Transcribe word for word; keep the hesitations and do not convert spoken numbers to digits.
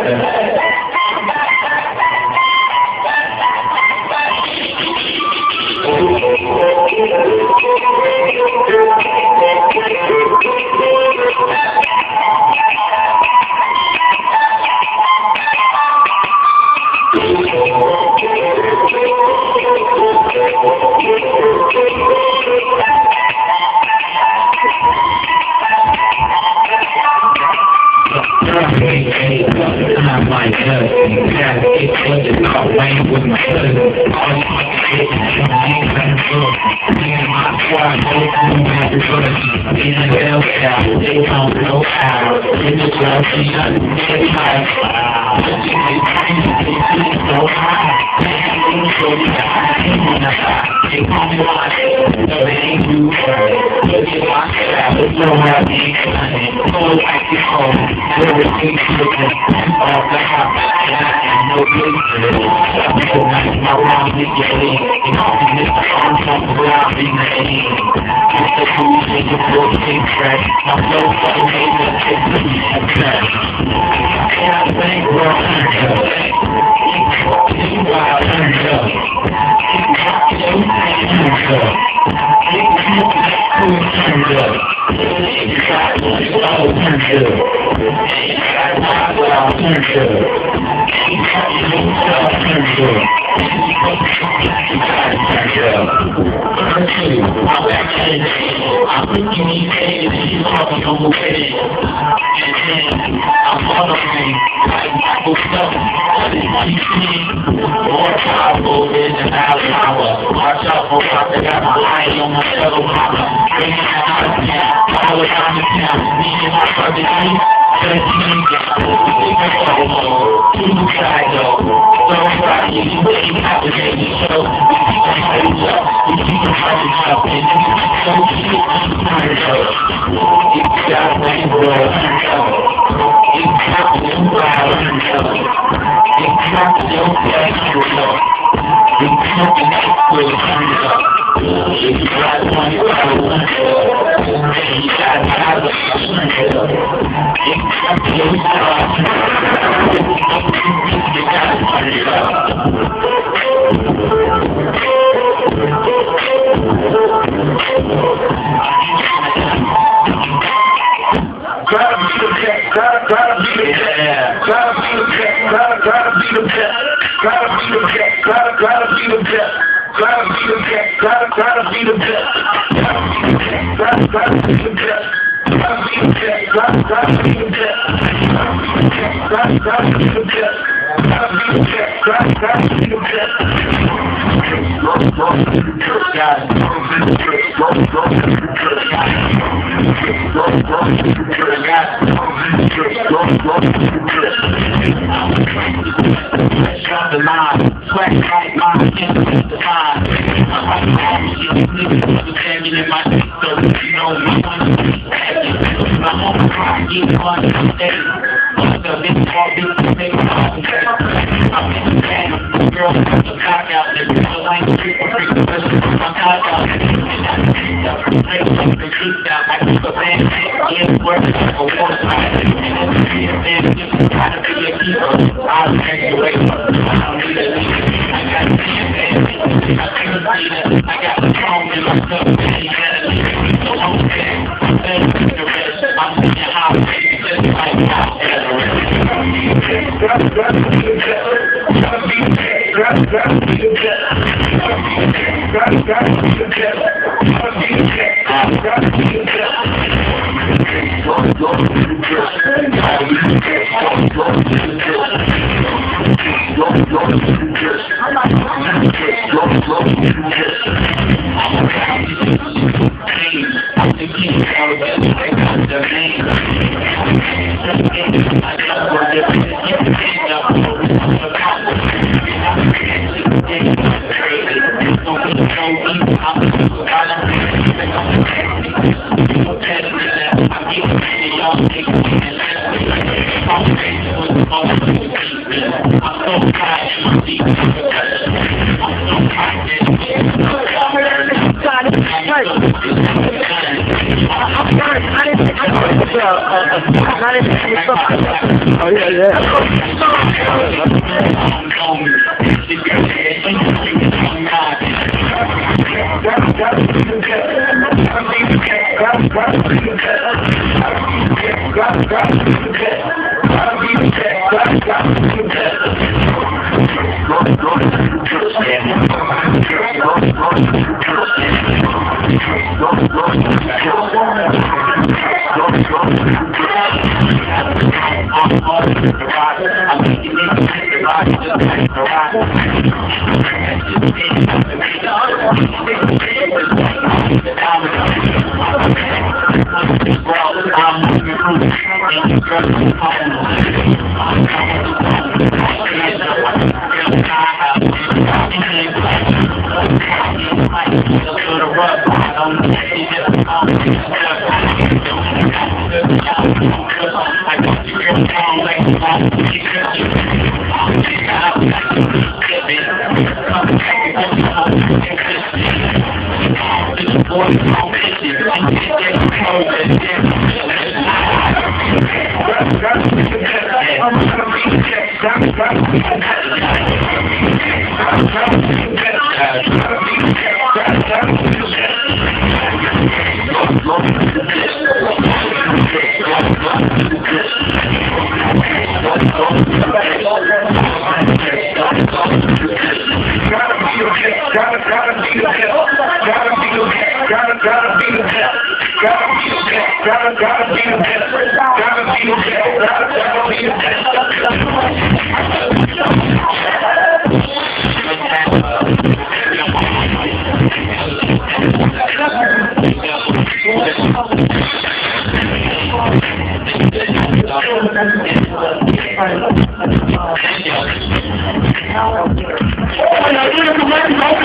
I'm like us, gotta get what it's called, rain with my cousin. All these fucking bitches, you ain't gonna do it. Me and my squad, they come back to us. In the bell cow, they don't know how. In the club, they got the dead high. They see so high. They so high. They call me like, no, they ain't do right. Look at my strap, it's no how they ain't funny. Go like this home, where we keep looking. All the house, and I have no place for it. Tonight, my round is your lead. And all the Mister Arms on the ground in the air. Mister Food, take your floor, take track. My flow for the neighbor, take the attack. And I think we're turned up. You are turned up. You turned up. You turned up. You got all turned up. I'll turn to it. I'll turn to it. I think you need to say that you're talking on the way. And then I'm following like Michael stuff. What is what you see? More powerful than an hour. Watch out for I got my eye on my fellow mama. Bringing it out of town. All around the town. Me and my brother Keith. Thirteen two side though. Don't try to you wait out the game show. We keep on hurting up. We keep on hurting up. And you keep so shit turned up. You got way more turned up. You got your wild turned up. You got your flesh turned up. You got your neck turned up. You got one wild turned up. And you got another turned up. You got your wild turned up. You got to turn it up. Gotta be the best, gotta, gotta be the best, gotta be the best, gotta, gotta be the best, gotta be the best, gotta, gotta be the best, gotta be the best, gotta, gotta be the best, gotta be the best, gotta, gotta be the best, gotta be the best, gotta, gotta be the best, gotta, gotta be the best. Gotta be the best, gotta, gotta be the best. Drop the line, sweat right line, can't the line. I'm standing in my seat, so you know my money. My home cry, get money, stay. So this is all this to make me I'm in the band, girl, put the cock out there. The language people freak the business, my cock out there. And I keep up, break something, keep down. I keep a band, yeah, work like a water side. And then the street of band, just try to be a keeper. I'll take you away from it. I don't need a leader. I got a band, I can't see that. I got the phone in my stuff, and he had a leader. So I'm bad, I'm bad with the rest. I'm sitting high, just like that. Gotta, gotta be the best. Gotta be the best. Gotta, gotta be the best. Gotta, gotta be the best. Gotta be the best. Gotta be the best. Gotta go to the best. Gotta be the best. Gotta go to the best. Gotta go to the best. Gotta go to the best. I'm the king. I'm the best. I got the name. I got the different. I didn't think I was Oh yeah, yeah. Thank you.